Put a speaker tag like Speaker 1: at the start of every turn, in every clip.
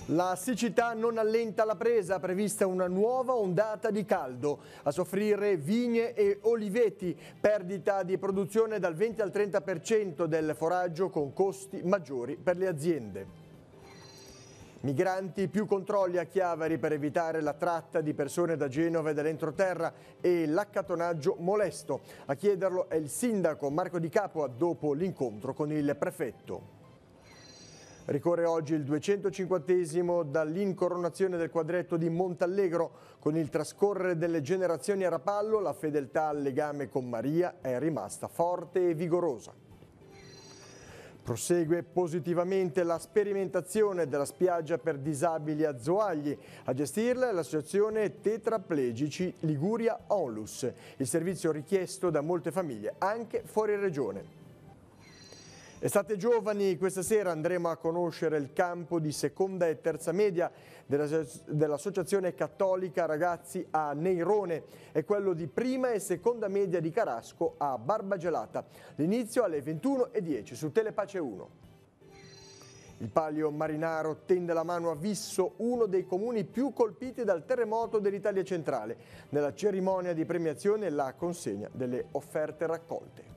Speaker 1: La siccità non allenta la presa, prevista una nuova ondata di caldo. A soffrire vigne e oliveti, perdita di produzione dal 20 al 30% del foraggio con costi maggiori per le aziende. Migranti, più controlli a Chiavari per evitare la tratta di persone da Genova e dall'entroterra e l'accattonaggio molesto. A chiederlo è il sindaco Marco Di Capua dopo l'incontro con il prefetto. Ricorre oggi il 250° dall'incoronazione del quadretto di Montallegro. Con il trascorrere delle generazioni a Rapallo, la fedeltà al legame con Maria è rimasta forte e vigorosa. Prosegue positivamente la sperimentazione della spiaggia per disabili a Zoagli. A gestirla è l'associazione Tetraplegici Liguria Onlus, il servizio richiesto da molte famiglie, anche fuori regione. Estate giovani, questa sera andremo a conoscere il campo di seconda e terza media dell'Associazione Cattolica Ragazzi a Neirone e quello di prima e seconda media di Carasco a Barbagelata. L'inizio alle 21:10 su Telepace 1. Il Palio Marinaro tende la mano a Visso, uno dei comuni più colpiti dal terremoto dell'Italia centrale. Nella cerimonia di premiazione la consegna delle offerte raccolte.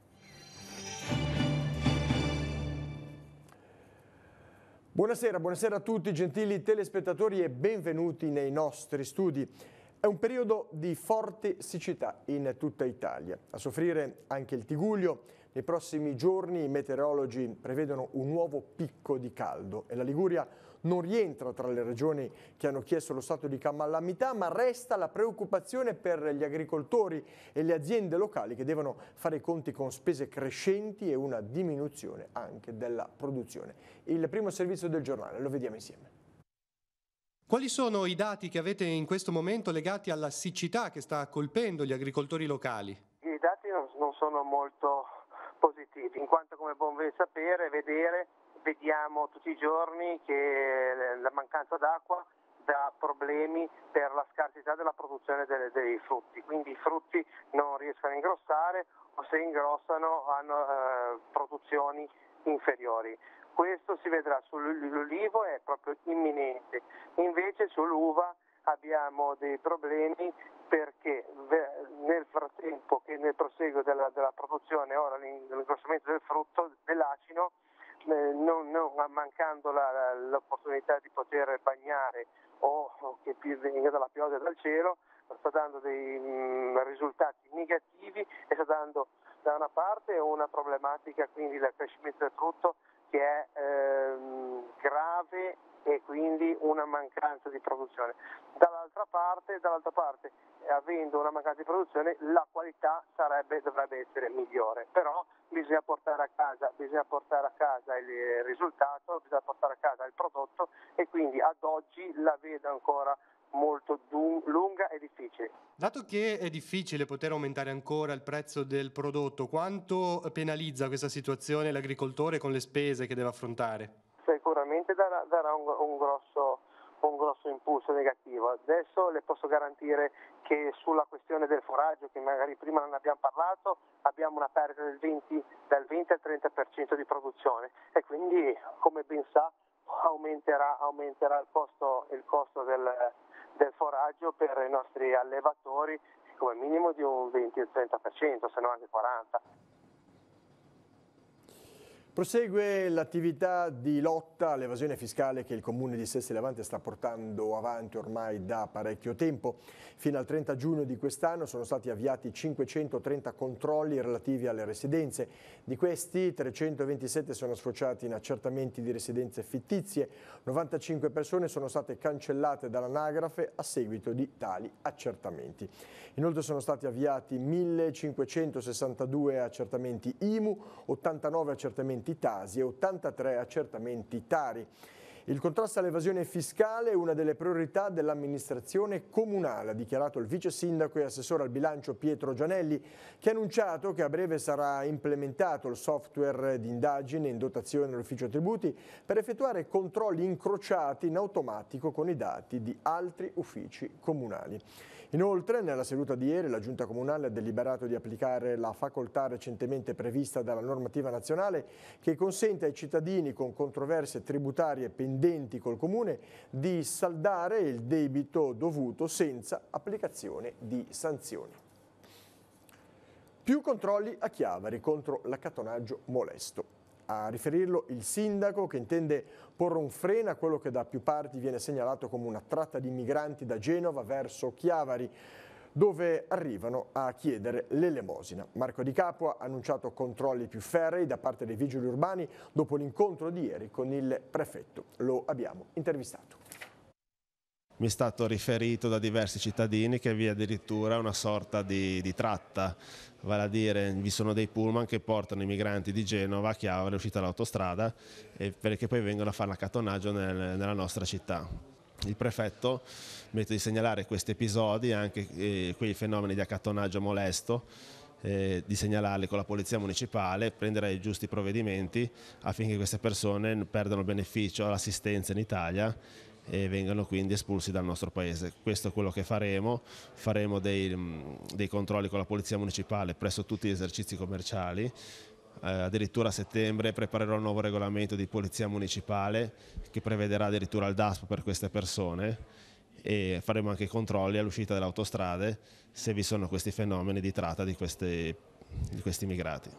Speaker 1: Buonasera a tutti gentili telespettatori e benvenuti nei nostri studi. È un periodo di forte siccità in tutta Italia. A soffrire anche il Tigullio. Nei prossimi giorni i meteorologi prevedono un nuovo picco di caldo e la Liguria non rientra tra le regioni che hanno chiesto lo stato di calamità, ma resta la preoccupazione per gli agricoltori e le aziende locali che devono fare i conti con spese crescenti e una diminuzione anche della produzione. Il primo servizio del giornale, lo vediamo insieme.
Speaker 2: Quali sono i dati che avete in questo momento legati alla siccità che sta colpendo gli agricoltori locali?
Speaker 3: I dati non sono molto positivi, in quanto, come buon ben sapere, vediamo tutti i giorni che la mancanza d'acqua dà problemi per la scarsità della produzione dei frutti, quindi i frutti non riescono a ingrossare o se ingrossano hanno produzioni inferiori. Questo si vedrà sull'olivo, è proprio imminente, invece sull'uva abbiamo dei problemi perché nel frattempo che nel proseguo della produzione, ora l'ingrossamento del frutto, dell'acino, non mancando l'opportunità di poter bagnare o che venga dalla pioggia dal cielo, sta dando dei risultati negativi e sta dando da una parte una problematica, quindi il crescimento del frutto che è grave e quindi una mancanza di produzione. Dall'altra parte, avendo una mancanza di produzione, la qualità dovrebbe essere migliore, però bisogna portare a casa il risultato, bisogna portare a casa il prodotto e quindi ad oggi la vedo ancora molto lunga e difficile.
Speaker 2: Dato che è difficile poter aumentare ancora il prezzo del prodotto, quanto penalizza questa situazione l'agricoltore con le spese che deve affrontare?
Speaker 3: Sicuramente darà un grosso impulso negativo. Adesso le posso garantire che sulla questione del foraggio, che magari prima non abbiamo parlato, abbiamo una perdita dal 20 al 30% di produzione e quindi, come ben sa, aumenterà il costo del foraggio per i nostri allevatori come minimo di un 20-30%, se no anche 40%.
Speaker 1: Prosegue l'attività di lotta all'evasione fiscale che il Comune di Sestri Levante sta portando avanti ormai da parecchio tempo. Fino al 30 giugno di quest'anno sono stati avviati 530 controlli relativi alle residenze. Di questi 327 sono sfociati in accertamenti di residenze fittizie. 95 persone sono state cancellate dall'anagrafe a seguito di tali accertamenti. Inoltre sono stati avviati 1562 accertamenti IMU, 89 accertamenti Tasi e 83 accertamenti Tari. Il contrasto all'evasione fiscale è una delle priorità dell'amministrazione comunale, ha dichiarato il vice sindaco e assessore al bilancio Pietro Gianelli, che ha annunciato che a breve sarà implementato il software di indagine in dotazione all'ufficio tributi per effettuare controlli incrociati in automatico con i dati di altri uffici comunali. Inoltre, nella seduta di ieri, la Giunta Comunale ha deliberato di applicare la facoltà recentemente prevista dalla normativa nazionale che consente ai cittadini con controversie tributarie pendenti pendenti col Comune di saldare il debito dovuto senza applicazione di sanzioni. Più controlli a Chiavari contro l'accattonaggio molesto. A riferirlo il sindaco, che intende porre un freno a quello che da più parti viene segnalato come una tratta di migranti da Genova verso Chiavari, dove arrivano a chiedere l'elemosina. Marco Di Capua ha annunciato controlli più ferrei da parte dei vigili urbani dopo l'incontro di ieri con il prefetto. Lo abbiamo intervistato.
Speaker 4: Mi è stato riferito da diversi cittadini che vi è addirittura una sorta di tratta, vale a dire vi sono dei pullman che portano i migranti di Genova a Chiavari, uscita dall'autostrada, perché poi vengono a fare l'accattonaggio nella nostra città. Il prefetto mette di segnalare questi episodi, anche quei fenomeni di accattonaggio molesto, di segnalarli con la polizia municipale, prendere i giusti provvedimenti affinché queste persone perdano il beneficio all'assistenza in Italia e vengano quindi espulsi dal nostro paese. Questo è quello che faremo dei controlli con la polizia municipale presso tutti gli esercizi commerciali. Addirittura a settembre preparerò un nuovo regolamento di polizia municipale che prevederà addirittura il DASPO per queste persone, e faremo anche controlli all'uscita delle autostrade se vi sono questi fenomeni di tratta di questi immigrati.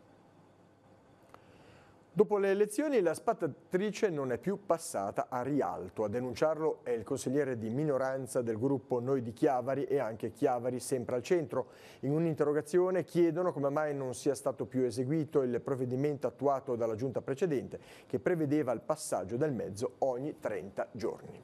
Speaker 1: Dopo le elezioni la spazzatrice non è più passata a Rialto. A denunciarlo è il consigliere di minoranza del gruppo Noi di Chiavari e anche Chiavari sempre al centro. In un'interrogazione chiedono come mai non sia stato più eseguito il provvedimento attuato dalla giunta precedente che prevedeva il passaggio del mezzo ogni 30 giorni.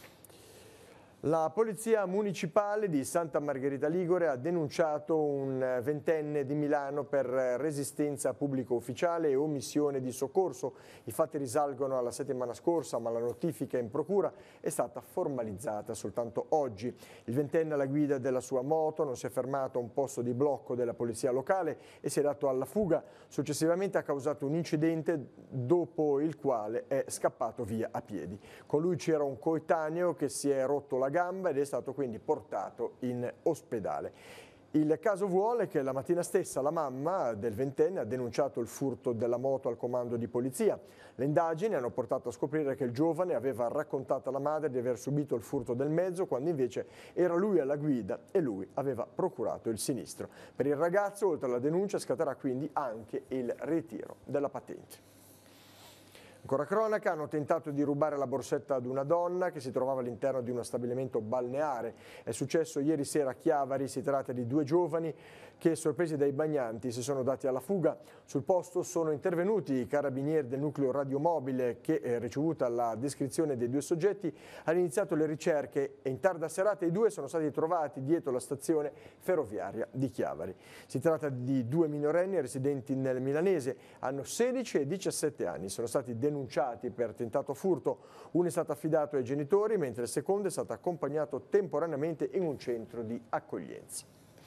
Speaker 1: La Polizia Municipale di Santa Margherita Ligure ha denunciato un ventenne di Milano per resistenza a pubblico ufficiale e omissione di soccorso. I fatti risalgono alla settimana scorsa, ma la notifica in procura è stata formalizzata soltanto oggi. Il ventenne alla guida della sua moto non si è fermato a un posto di blocco della polizia locale e si è dato alla fuga. Successivamente ha causato un incidente dopo il quale è scappato via a piedi. Con lui c'era un coetaneo che si è rotto la gamba ed è stato quindi portato in ospedale. Il caso vuole che la mattina stessa la mamma del ventenne ha denunciato il furto della moto al comando di polizia. Le indagini hanno portato a scoprire che il giovane aveva raccontato alla madre di aver subito il furto del mezzo, quando invece era lui alla guida e lui aveva procurato il sinistro. Per il ragazzo, oltre alla denuncia, scatterà quindi anche il ritiro della patente. Ancora cronaca, hanno tentato di rubare la borsetta ad una donna che si trovava all'interno di uno stabilimento balneare. È successo ieri sera a Chiavari, si tratta di due giovani che, sorpresi dai bagnanti, si sono dati alla fuga. Sul posto sono intervenuti i carabinieri del nucleo radiomobile che, ricevuta la descrizione dei due soggetti, hanno iniziato le ricerche e in tarda serata i due sono stati trovati dietro la stazione ferroviaria di Chiavari. Si tratta di due minorenni residenti nel milanese, hanno 16 e 17 anni, sono stati denunciati per tentato furto. Uno è stato affidato ai genitori, mentre il secondo è stato accompagnato temporaneamente in un centro di accoglienza.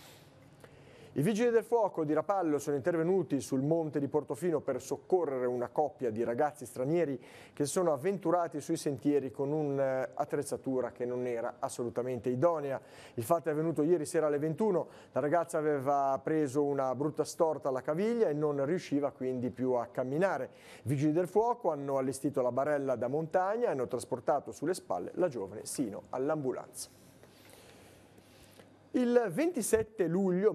Speaker 1: I vigili del fuoco di Rapallo sono intervenuti sul monte di Portofino per soccorrere una coppia di ragazzi stranieri che si sono avventurati sui sentieri con un'attrezzatura che non era assolutamente idonea. Il fatto è avvenuto ieri sera alle 21. La ragazza aveva preso una brutta storta alla caviglia e non riusciva quindi più a camminare. I vigili del fuoco hanno allestito la barella da montagna e hanno trasportato sulle spalle la giovane sino all'ambulanza. Il 27 luglio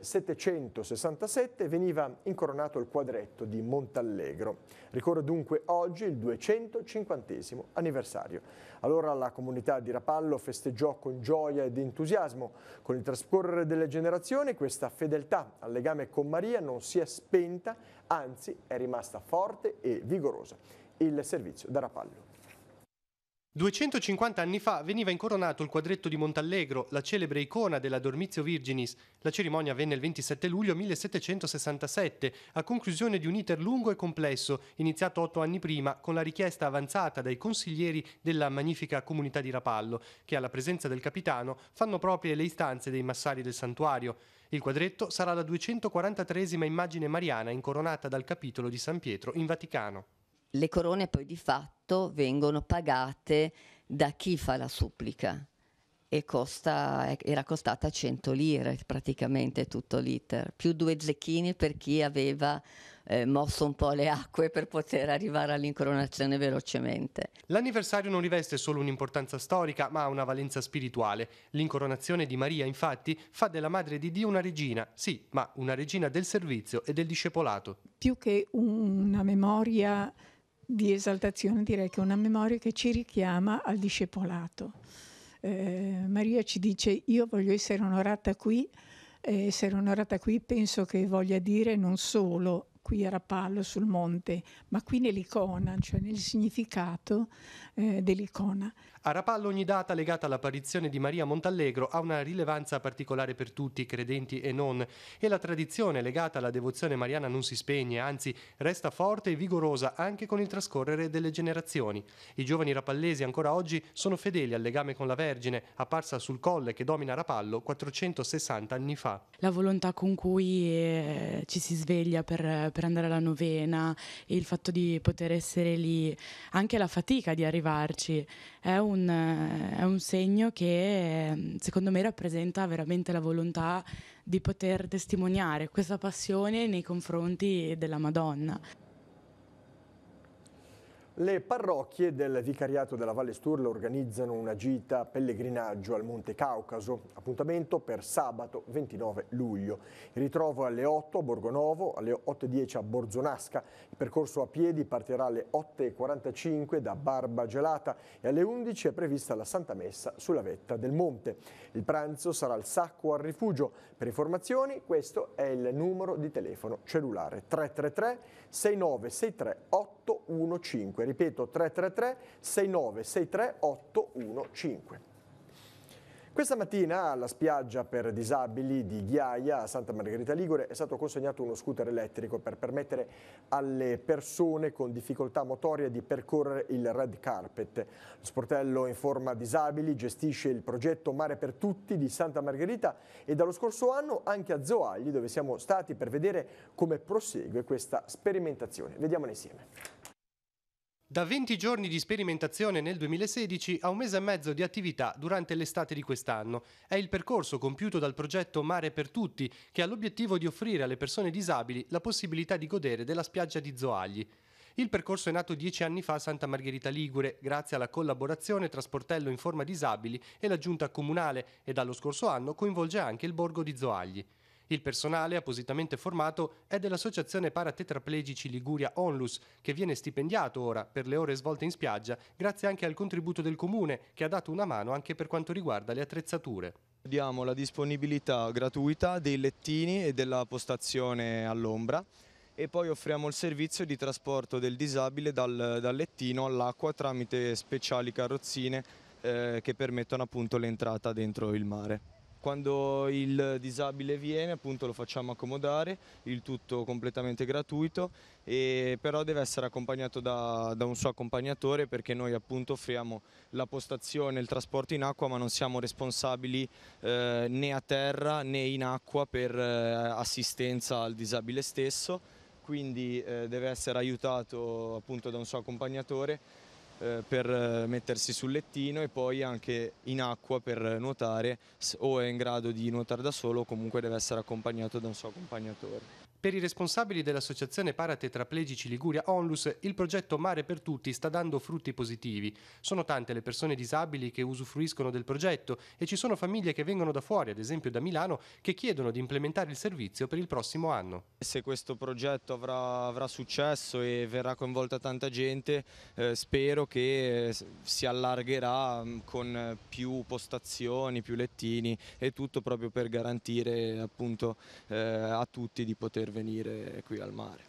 Speaker 1: 1767 veniva incoronato il quadretto di Montallegro. Ricorre dunque oggi il 250° anniversario. Allora la comunità di Rapallo festeggiò con gioia ed entusiasmo. Con il trascorrere delle generazioni questa fedeltà al legame con Maria non si è spenta, anzi è rimasta forte e vigorosa. Il servizio da Rapallo.
Speaker 2: 250 anni fa veniva incoronato il quadretto di Montallegro, la celebre icona della Dormitio Virginis. La cerimonia avvenne il 27 luglio 1767, a conclusione di un iter lungo e complesso, iniziato 8 anni prima, con la richiesta avanzata dai consiglieri della magnifica comunità di Rapallo, che alla presenza del capitano fanno proprie le istanze dei massari del santuario. Il quadretto sarà la 243esima immagine mariana incoronata dal capitolo di San Pietro in Vaticano.
Speaker 5: Le corone poi di fatto vengono pagate da chi fa la supplica e era costata 100 lire praticamente tutto l'iter, più 2 zecchini per chi aveva mosso un po' le acque per poter arrivare all'incoronazione velocemente.
Speaker 2: L'anniversario non riveste solo un'importanza storica, ma ha una valenza spirituale. L'incoronazione di Maria, infatti, fa della Madre di Dio una regina, sì, ma una regina del servizio e del discepolato.
Speaker 6: Più che una memoria di esaltazione, direi che è una memoria che ci richiama al discepolato. Maria ci dice: io voglio essere onorata qui, penso che voglia dire non solo qui a Rapallo sul monte, ma qui nell'icona, cioè nel significato dell'icona.
Speaker 2: A Rapallo ogni data legata all'apparizione di Maria Montallegro ha una rilevanza particolare per tutti, credenti e non, e la tradizione legata alla devozione mariana non si spegne, anzi resta forte e vigorosa anche con il trascorrere delle generazioni. I giovani rapallesi ancora oggi sono fedeli al legame con la Vergine, apparsa sul colle che domina Rapallo 460 anni fa.
Speaker 7: La volontà con cui ci si sveglia per andare alla novena e il fatto di poter essere lì, anche la fatica di arrivarci, è un segno che secondo me rappresenta veramente la volontà di poter testimoniare questa passione nei confronti della Madonna.
Speaker 1: Le parrocchie del Vicariato della Valle Sturla organizzano una gita pellegrinaggio al Monte Caucaso, appuntamento per sabato 29 luglio. Il ritrovo alle 8 a Borgonovo, alle 8:10 a Borzonasca. Il percorso a piedi partirà alle 8:45 da Barba Gelata e alle 11 è prevista la Santa Messa sulla vetta del monte. Il pranzo sarà al Sacco al Rifugio. Per informazioni questo è il numero di telefono cellulare 333 6963 815. Ripeto 333 6963 815. Questa mattina alla spiaggia per disabili di Ghiaia a Santa Margherita Ligure è stato consegnato uno scooter elettrico per permettere alle persone con difficoltà motoria di percorrere il red carpet. Lo sportello Informa Disabili gestisce il progetto Mare per Tutti di Santa Margherita e dallo scorso anno anche a Zoagli, dove siamo stati per vedere come prosegue questa sperimentazione. Vediamola insieme.
Speaker 2: Da 20 giorni di sperimentazione nel 2016 a un mese e mezzo di attività durante l'estate di quest'anno. È il percorso compiuto dal progetto Mare per Tutti che ha l'obiettivo di offrire alle persone disabili la possibilità di godere della spiaggia di Zoagli. Il percorso è nato 10 anni fa a Santa Margherita Ligure grazie alla collaborazione tra Sportello Informa Disabili e la Giunta Comunale e dallo scorso anno coinvolge anche il borgo di Zoagli. Il personale appositamente formato è dell'Associazione Paratetraplegici Liguria Onlus, che viene stipendiato ora per le ore svolte in spiaggia, grazie anche al contributo del Comune, che ha dato una mano anche per quanto riguarda le attrezzature.
Speaker 8: Diamo la disponibilità gratuita dei lettini e della postazione all'ombra e poi offriamo il servizio di trasporto del disabile dal lettino all'acqua tramite speciali carrozzine che permettono appunto l'entrata dentro il mare. Quando il disabile viene appunto lo facciamo accomodare, il tutto completamente gratuito, però deve essere accompagnato da un suo accompagnatore perché noi appunto offriamo la postazione e il trasporto in acqua, ma non siamo responsabili né a terra né in acqua per assistenza al disabile stesso, quindi deve essere aiutato appunto da un suo accompagnatore per mettersi sul lettino e poi anche in acqua per nuotare, o è in grado di nuotare da solo o comunque deve essere accompagnato da un suo accompagnatore.
Speaker 2: Per i responsabili dell'Associazione Paratetraplegici Liguria Onlus, il progetto Mare per Tutti sta dando frutti positivi. Sono tante le persone disabili che usufruiscono del progetto e ci sono famiglie che vengono da fuori, ad esempio da Milano, che chiedono di implementare il servizio per il prossimo anno.
Speaker 8: Se questo progetto avrà successo e verrà coinvolta tanta gente, spero che si allargherà con più postazioni, più lettini e tutto proprio per garantire appunto a tutti di poter venire qui al mare.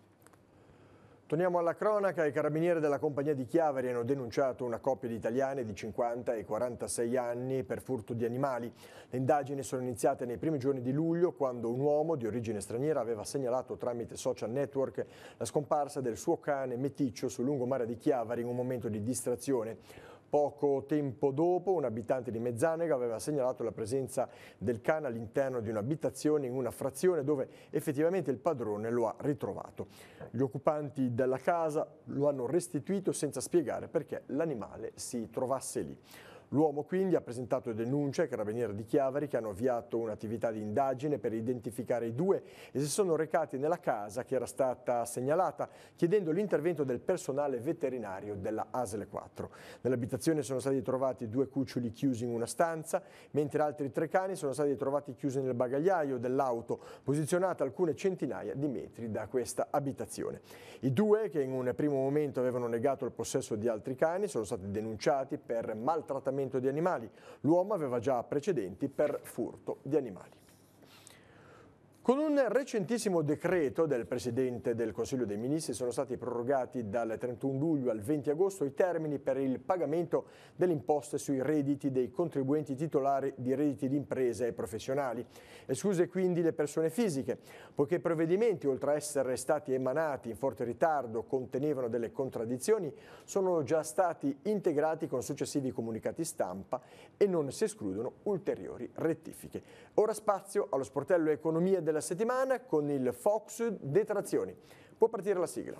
Speaker 1: Torniamo alla cronaca. I carabinieri della compagnia di Chiavari hanno denunciato una coppia di italiane di 50 e 46 anni per furto di animali. Le indagini sono iniziate nei primi giorni di luglio quando un uomo di origine straniera aveva segnalato tramite social network la scomparsa del suo cane meticcio sul lungomare di Chiavari in un momento di distrazione. Poco tempo dopo un abitante di Mezzanega aveva segnalato la presenza del cane all'interno di un'abitazione in una frazione dove effettivamente il padrone lo ha ritrovato. Gli occupanti della casa lo hanno restituito senza spiegare perché l'animale si trovasse lì. L'uomo quindi ha presentato denuncia ai carabinieri di Chiavari, che hanno avviato un'attività di indagine per identificare i due e si sono recati nella casa che era stata segnalata, chiedendo l'intervento del personale veterinario della ASL 4. Nell'abitazione sono stati trovati 2 cuccioli chiusi in una stanza, mentre altri 3 cani sono stati trovati chiusi nel bagagliaio dell'auto, posizionata a alcune centinaia di metri da questa abitazione. I 2, che in un primo momento avevano negato il possesso di altri cani, sono stati denunciati per maltrattamento di animali. L'uomo aveva già precedenti per furto di animali. Con un recentissimo decreto del Presidente del Consiglio dei Ministri sono stati prorogati dal 31 luglio al 20 agosto i termini per il pagamento delle imposte sui redditi dei contribuenti titolari di redditi di imprese e professionali. Escluse quindi le persone fisiche, poiché i provvedimenti, oltre a essere stati emanati in forte ritardo, contenevano delle contraddizioni, sono già stati integrati con successivi comunicati stampa e non si escludono ulteriori rettifiche. Ora spazio allo sportello Economia della settimana con il Focus Detrazioni. Può partire la sigla.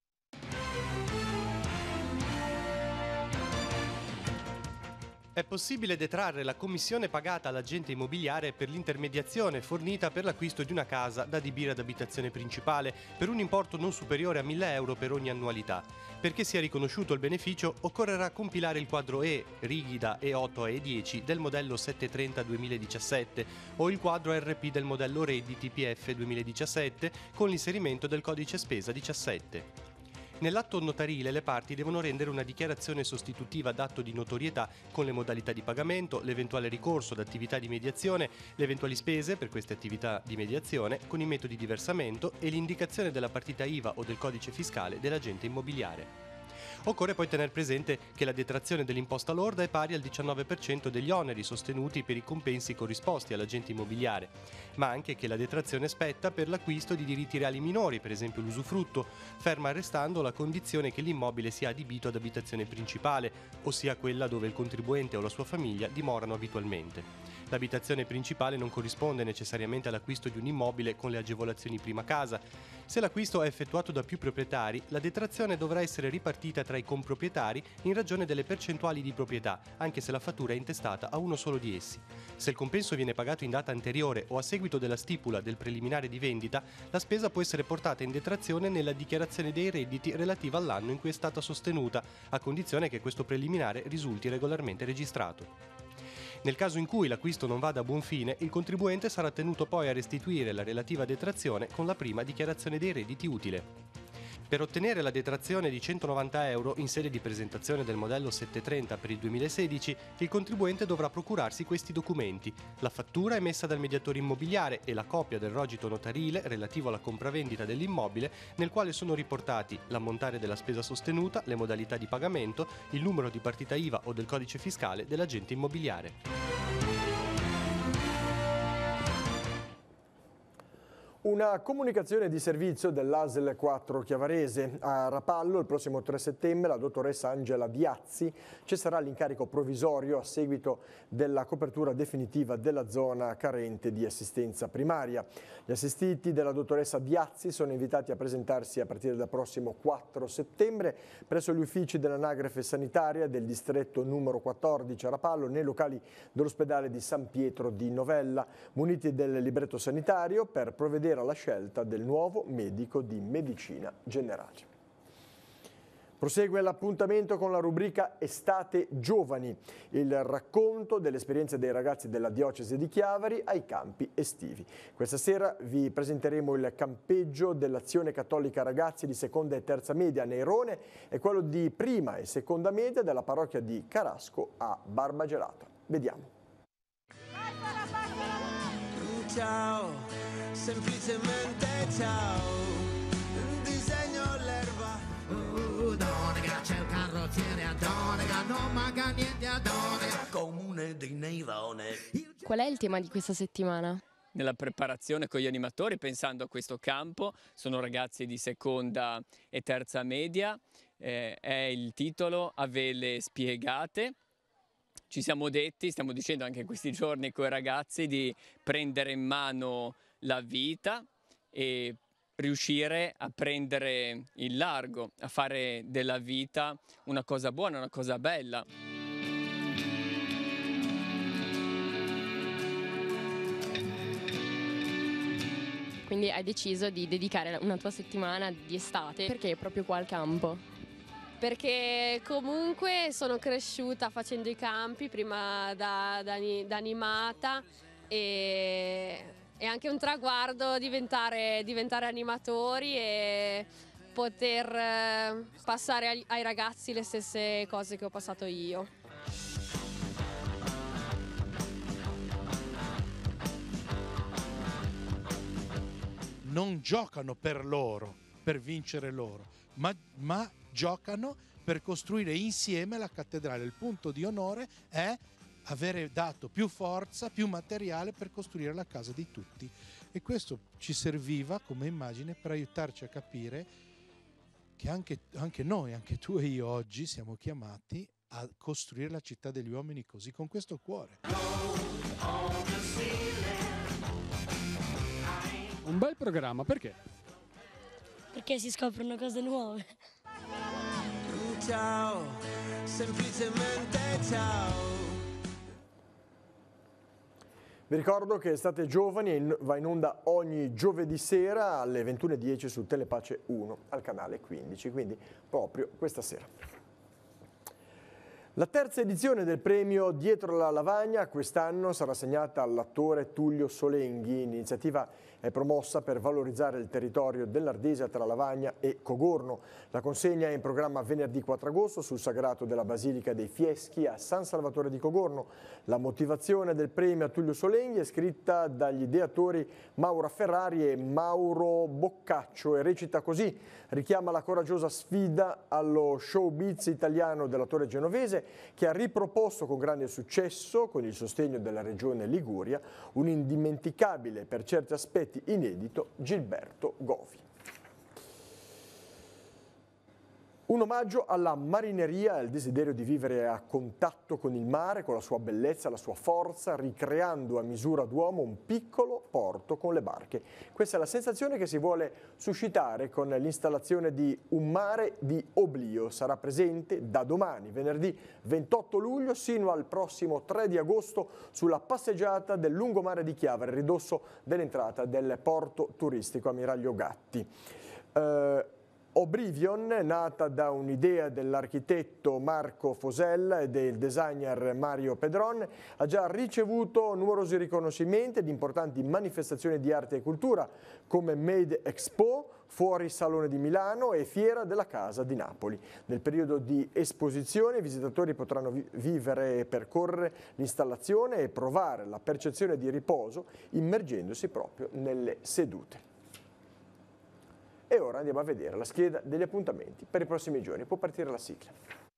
Speaker 2: È possibile detrarre la commissione pagata all'agente immobiliare per l'intermediazione fornita per l'acquisto di una casa da adibire ad abitazione principale per un importo non superiore a 1.000 euro per ogni annualità. Perché sia riconosciuto il beneficio occorrerà compilare il quadro E, righi da E8 a E10 del modello 730-2017 o il quadro RP del modello redditi PF 2017 con l'inserimento del codice spesa 17. Nell'atto notarile le parti devono rendere una dichiarazione sostitutiva d'atto di notorietà con le modalità di pagamento, l'eventuale ricorso ad attività di mediazione, le eventuali spese per queste attività di mediazione con i metodi di versamento e l'indicazione della partita IVA o del codice fiscale dell'agente immobiliare. Occorre poi tener presente che la detrazione dell'imposta lorda è pari al 19% degli oneri sostenuti per i compensi corrisposti all'agente immobiliare, ma anche che la detrazione spetta per l'acquisto di diritti reali minori, per esempio l'usufrutto, ferma restando la condizione che l'immobile sia adibito ad abitazione principale, ossia quella dove il contribuente o la sua famiglia dimorano abitualmente. L'abitazione principale non corrisponde necessariamente all'acquisto di un immobile con le agevolazioni prima casa. Se l'acquisto è effettuato da più proprietari, la detrazione dovrà essere ripartita tra i comproprietari in ragione delle percentuali di proprietà, anche se la fattura è intestata a uno solo di essi. Se il compenso viene pagato in data anteriore o a seguito della stipula del preliminare di vendita, la spesa può essere portata in detrazione nella dichiarazione dei redditi relativa all'anno in cui è stata sostenuta, a condizione che questo preliminare risulti regolarmente registrato. Nel caso in cui l'acquisto non vada a buon fine, il contribuente sarà tenuto poi a restituire la relativa detrazione con la prima dichiarazione dei redditi utile. Per ottenere la detrazione di 190 euro in sede di presentazione del modello 730 per il 2016, il contribuente dovrà procurarsi questi documenti: la fattura emessa dal mediatore immobiliare e la copia del rogito notarile relativo alla compravendita dell'immobile, nel quale sono riportati l'ammontare della spesa sostenuta, le modalità di pagamento, il numero di partita IVA o del codice fiscale dell'agente immobiliare.
Speaker 1: Una comunicazione di servizio dell'ASL 4 Chiavarese. A Rapallo il prossimo 3 settembre la dottoressa Angela Diazzi cesserà l'incarico provvisorio a seguito della copertura definitiva della zona carente di assistenza primaria. Gli assistiti della dottoressa Diazzi sono invitati a presentarsi a partire dal prossimo 4 settembre presso gli uffici dell'anagrafe sanitaria del distretto numero 14 a Rapallo nei locali dell'ospedale di San Pietro di Novella, muniti del libretto sanitario per provvedere alla scelta del nuovo medico di medicina generale. Prosegue l'appuntamento con la rubrica Estate Giovani, il racconto delle esperienze dei ragazzi della diocesi di Chiavari ai campi estivi. Questa sera vi presenteremo il campeggio dell'Azione Cattolica Ragazzi di seconda e terza media a Neirone e quello di prima e seconda media della parrocchia di Carasco a Barbagelata. Vediamo.
Speaker 9: Ciao, semplicemente ciao, disegno l'erba. Donega, c'è il carrozziere a Donega, non manca niente a Donega, comune di Neirone.
Speaker 10: Qual è il tema di questa settimana?
Speaker 11: Nella preparazione con gli animatori, pensando a questo campo, sono ragazzi di seconda e terza media, è il titolo A vele spiegate. Ci siamo detti, stiamo dicendo anche in questi giorni con i ragazzi, di prendere in mano la vita e riuscire a prendere il largo, a fare della vita una cosa buona, una cosa bella.
Speaker 10: Quindi hai deciso di dedicare una tua settimana di estate, perché proprio qua al campo?
Speaker 12: Perché comunque sono cresciuta facendo i campi, prima da animata, e è anche un traguardo diventare animatori e poter passare ai ragazzi le stesse cose che ho passato io.
Speaker 13: Non giocano per loro, per vincere loro, ma giocano per costruire insieme la cattedrale. Il punto di onore è avere dato più forza, più materiale per costruire la casa di tutti. E questo ci serviva come immagine per aiutarci a capire che anche noi, anche tu e io oggi siamo chiamati a costruire la città degli uomini così, con questo cuore.
Speaker 14: Un bel programma, perché?
Speaker 15: Perché si scoprono cose nuove.
Speaker 9: Ciao, semplicemente ciao.
Speaker 1: Vi ricordo che Estate Giovani va in onda ogni giovedì sera alle 21:10 su Telepace 1 al canale 15, quindi proprio questa sera. La terza edizione del premio Dietro la lavagna quest'anno sarà assegnata all'attore Tullio Solenghi. L'iniziativa è promossa per valorizzare il territorio dell'Ardese tra Lavagna e Cogorno. La consegna è in programma venerdì 4 agosto sul Sagrato della Basilica dei Fieschi a San Salvatore di Cogorno. La motivazione del premio a Tullio Solenghi è scritta dagli ideatori Maura Ferrari e Mauro Boccaccio e recita così: richiama la coraggiosa sfida allo showbiz italiano dell'attore genovese che ha riproposto con grande successo, con il sostegno della regione Liguria, un indimenticabile, per certi aspetti inedito, Gilberto Govi. Un omaggio alla marineria e al desiderio di vivere a contatto con il mare, con la sua bellezza, la sua forza, ricreando a misura d'uomo un piccolo porto con le barche. Questa è la sensazione che si vuole suscitare con l'installazione di Un mare di oblio. Sarà presente da domani, venerdì 28 luglio, sino al prossimo 3 di agosto sulla passeggiata del lungomare di Chiavari, ridosso dell'entrata del porto turistico Ammiraglio Gatti. Oblivion, nata da un'idea dell'architetto Marco Fosella e del designer Mario Pedron, ha già ricevuto numerosi riconoscimenti ed importanti manifestazioni di arte e cultura come Made Expo, Fuori Salone di Milano e Fiera della Casa di Napoli. Nel periodo di esposizione i visitatori potranno vivere e percorrere l'installazione e provare la percezione di riposo immergendosi proprio nelle sedute. E ora andiamo a vedere la scheda degli appuntamenti per i prossimi giorni. Può partire la sigla.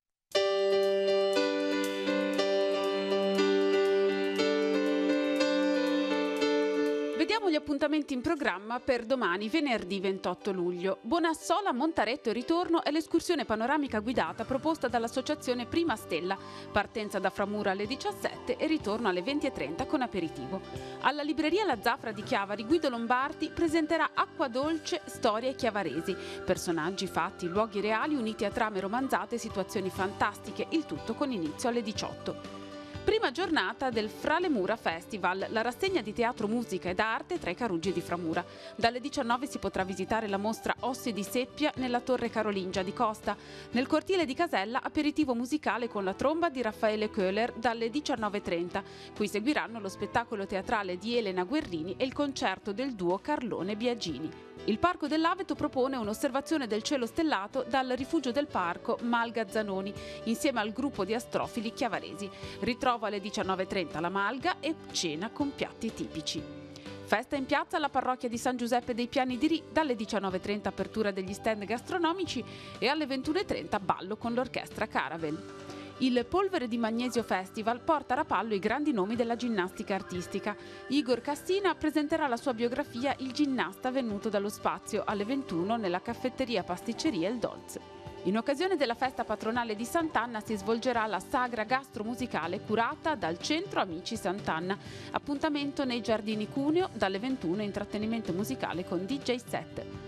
Speaker 16: Vediamo gli appuntamenti in programma per domani, venerdì 28 luglio. Bonassola, Montaretto e ritorno è l'escursione panoramica guidata proposta dall'associazione Prima Stella. Partenza da Framura alle 17 e ritorno alle 20:30 con aperitivo. Alla libreria La Zafra di Chiavari, Guido Lombardi presenterà Acqua Dolce, storie chiavaresi. Personaggi, fatti, luoghi reali uniti a trame romanzate e situazioni fantastiche, il tutto con inizio alle 18. Prima giornata del Fra le Mura Festival, la rassegna di teatro, musica ed arte tra i Caruggi di Framura. Dalle 19 si potrà visitare la mostra Ossi di Seppia nella Torre Carolingia di Costa. Nel cortile di Casella, aperitivo musicale con la tromba di Raffaele Köhler dalle 19:30. Qui seguiranno lo spettacolo teatrale di Elena Guerrini e il concerto del duo Carlone Biagini. Il Parco dell'Aveto propone un'osservazione del cielo stellato dal rifugio del parco Malga Zanoni, insieme al gruppo di astrofili chiavaresi. Ritrova alle 19:30 la Malga e cena con piatti tipici. Festa in piazza alla parrocchia di San Giuseppe dei Piani di Rì, dalle 19:30 apertura degli stand gastronomici e alle 21:30 ballo con l'orchestra Caravel. Il Polvere di Magnesio Festival porta a Rapallo i grandi nomi della ginnastica artistica. Igor Cassina presenterà la sua biografia Il ginnasta venuto dallo spazio alle 21 nella caffetteria pasticceria Il Dolz. In occasione della festa patronale di Sant'Anna si svolgerà la sagra gastromusicale curata dal Centro Amici Sant'Anna. Appuntamento nei Giardini Cuneo dalle 21, intrattenimento musicale con DJ set.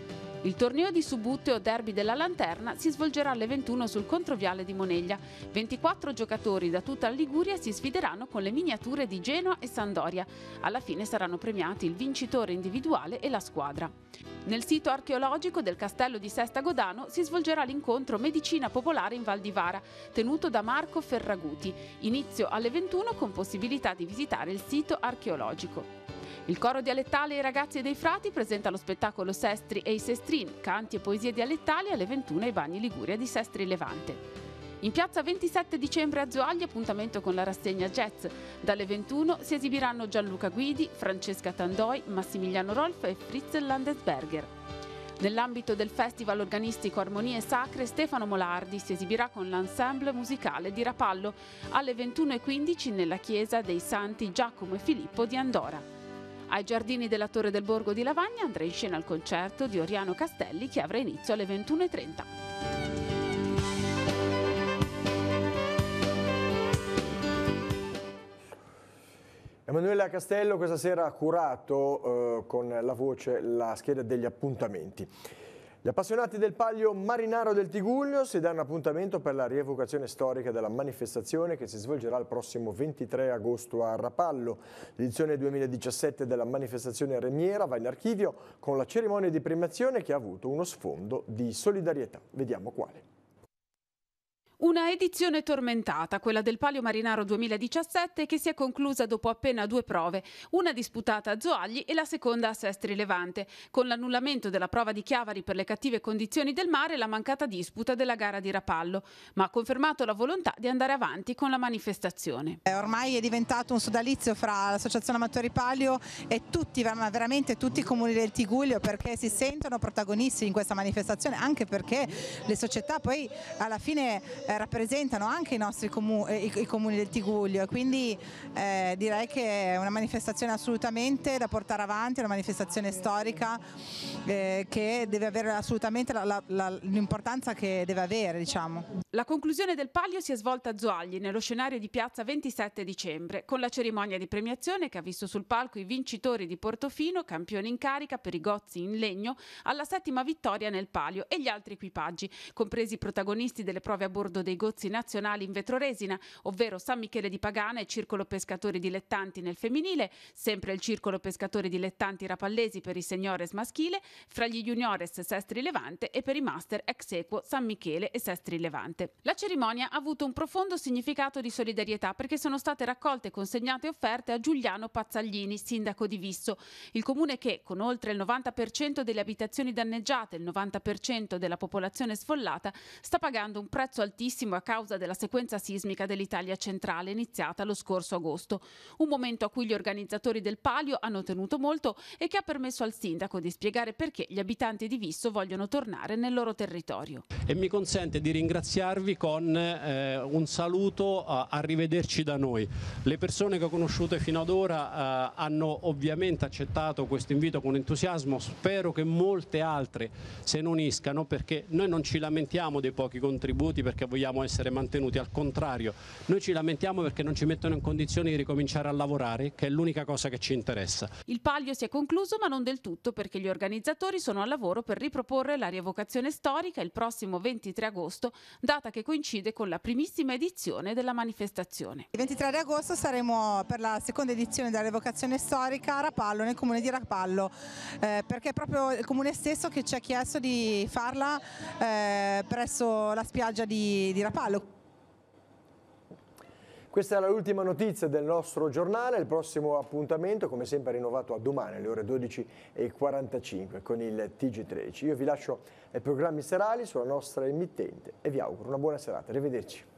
Speaker 16: Il torneo di Subbuteo Derby della Lanterna si svolgerà alle 21 sul controviale di Moneglia. 24 giocatori da tutta la Liguria si sfideranno con le miniature di Genoa e Sampdoria. Alla fine saranno premiati il vincitore individuale e la squadra. Nel sito archeologico del castello di Sesta Godano si svolgerà l'incontro Medicina Popolare in Val di Vara, tenuto da Marco Ferraguti. Inizio alle 21 con possibilità di visitare il sito archeologico. Il coro dialettale I Ragazzi dei Frati presenta lo spettacolo Sestri e i Sestrin, canti e poesie dialettali alle 21 ai Bagni Liguria di Sestri Levante. In piazza 27 dicembre a Zoagli appuntamento con la rassegna jazz. Dalle 21 si esibiranno Gianluca Guidi, Francesca Tandoi, Massimiliano Rolf e Fritz Landesberger. Nell'ambito del festival organistico Armonie Sacre, Stefano Molardi si esibirà con l'ensemble musicale di Rapallo alle 21:15 nella chiesa dei Santi Giacomo e Filippo di Andora. Ai giardini della Torre del Borgo di Lavagna andrà in scena il concerto di Oriano Castelli che avrà inizio alle 21:30.
Speaker 1: Emanuela Castello questa sera ha curato con la voce la scheda degli appuntamenti. Gli appassionati del Palio Marinaro del Tigullio si danno appuntamento per la rievocazione storica della manifestazione che si svolgerà il prossimo 23 agosto a Rapallo. L'edizione 2017 della manifestazione Remiera va in archivio con la cerimonia di premiazione che ha avuto uno sfondo di solidarietà. Vediamo quale.
Speaker 16: Una edizione tormentata, quella del Palio Marinaro 2017, che si è conclusa dopo appena 2 prove, una disputata a Zoagli e la seconda a Sestri Levante, con l'annullamento della prova di Chiavari per le cattive condizioni del mare e la mancata disputa della gara di Rapallo, ma ha confermato la volontà di andare avanti con la manifestazione.
Speaker 17: Ormai è diventato un sodalizio fra l'Associazione Amatori Palio e tutti, veramente tutti i comuni del Tigullio, perché si sentono protagonisti in questa manifestazione, anche perché le società poi alla fine rappresentano anche i nostri i comuni del Tigullio, quindi direi che è una manifestazione assolutamente da portare avanti, una manifestazione storica che deve avere assolutamente l'importanza che deve avere, diciamo.
Speaker 16: La conclusione del Palio si è svolta a Zoagli, nello scenario di piazza 27 dicembre, con la cerimonia di premiazione che ha visto sul palco i vincitori di Portofino, campioni in carica per i Gozzi in legno, alla 7ª vittoria nel Palio, e gli altri equipaggi, compresi i protagonisti delle prove a bordo dei Gozzi nazionali in vetroresina, ovvero San Michele di Pagana e Circolo Pescatori Dilettanti nel femminile, sempre il Circolo Pescatori Dilettanti Rapallesi per i seniores maschile, fra gli juniores Sestri Levante e per i master ex equo San Michele e Sestri Levante. La cerimonia ha avuto un profondo significato di solidarietà perché sono state raccolte, consegnate offerte a Giuliano Pazzaglini, sindaco di Visso, il comune che, con oltre il 90% delle abitazioni danneggiate e il 90% della popolazione sfollata, sta pagando un prezzo altissimo a causa della sequenza sismica dell'Italia centrale iniziata lo scorso agosto. Un momento a cui gli organizzatori del Palio hanno tenuto molto e che ha permesso al sindaco di spiegare perché gli abitanti di Visso vogliono tornare nel loro territorio.
Speaker 18: E mi consente di ringraziarvi con un saluto, arrivederci da noi. Le persone che ho conosciuto fino ad ora hanno ovviamente accettato questo invito con entusiasmo, spero che molte altre se ne uniscano, perché noi non ci lamentiamo dei pochi contributi perché vogliamo essere mantenuti, al contrario, noi ci lamentiamo perché non ci mettono in condizioni di ricominciare a lavorare, che è l'unica cosa che ci interessa.
Speaker 16: Il Palio si è concluso, ma non del tutto, perché gli organizzatori sono al lavoro per riproporre la rievocazione storica il prossimo 23 agosto, data che coincide con la primissima edizione della manifestazione.
Speaker 17: Il 23 agosto saremo per la seconda edizione della rievocazione storica a Rapallo, nel comune di Rapallo, perché è proprio il comune stesso che ci ha chiesto di farla presso la spiaggia di Rapallo.
Speaker 1: Questa era l'ultima notizia del nostro giornale. Il prossimo appuntamento, come sempre, è rinnovato a domani alle ore 12:45 con il TG13. Io vi lascio ai programmi serali sulla nostra emittente e vi auguro una buona serata. Arrivederci.